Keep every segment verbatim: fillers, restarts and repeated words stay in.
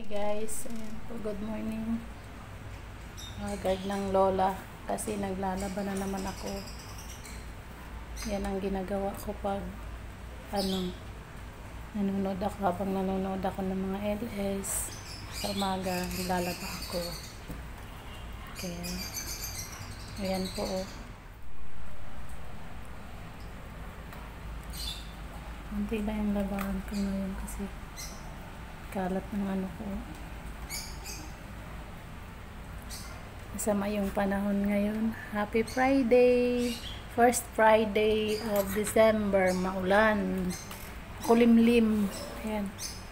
Guys, ayan po, good morning. Agad ng lola kasi naglalaban na naman ako. Yan ang ginagawa ko pag ano, nanonood ako habang nanonood ako ng mga L S. Sa umaga, naglalaba ako. Okay. Ayan po. Oh. Kunti lang yung labahan ko ngayon kasi kalat ng ano ko. Masama yung panahon ngayon. Happy Friday! First Friday of December. Maulan. Kulimlim. Ayan.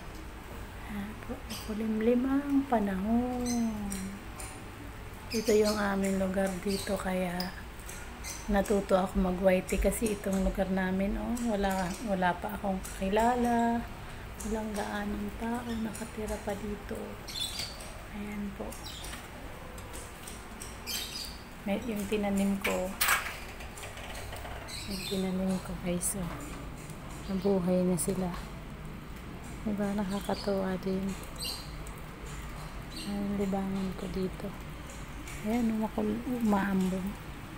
Kulimlim ang panahon. Ito yung aming lugar dito kaya natuto ako mag-white kasi itong lugar namin oh, wala, wala pa akong kakilala. Walang gaanong tao nakatira pa dito. Ayan po. May, yung tinanim ko yung tinanim ko guys oh, nabuhay na sila. Diba nakakatuwa din. Ayan libangan ko dito. Ayan umakul, umaambon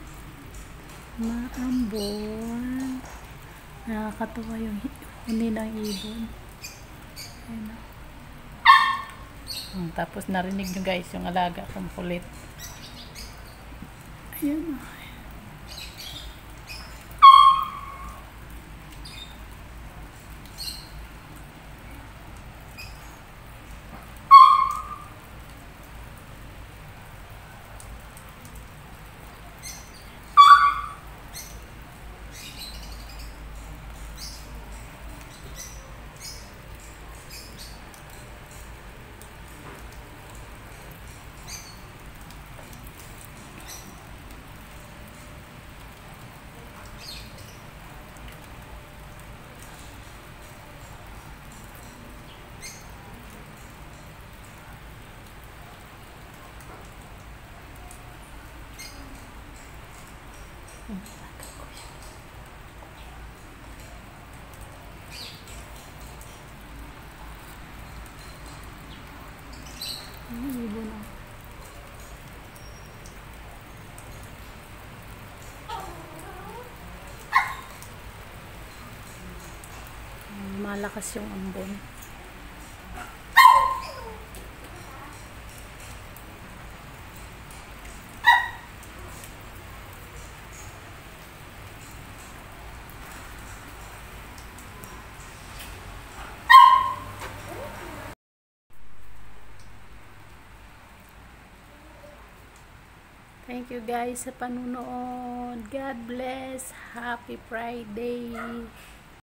umaambon nakakatuwa yung huni ng ibon. Ayan. Hmm, tapos narinig nyo guys yung alaga kong kulit. Ayan. Ano ibon na? Malakas yung ambon. Thank you guys sa panunood. God bless. Happy Friday.